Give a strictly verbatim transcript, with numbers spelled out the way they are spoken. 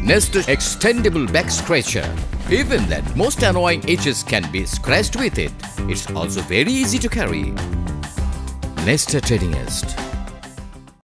Next, Extendable Backscratcher. Even that most annoying edges can be scratched with it. It's also very easy to carry. Next, trading est.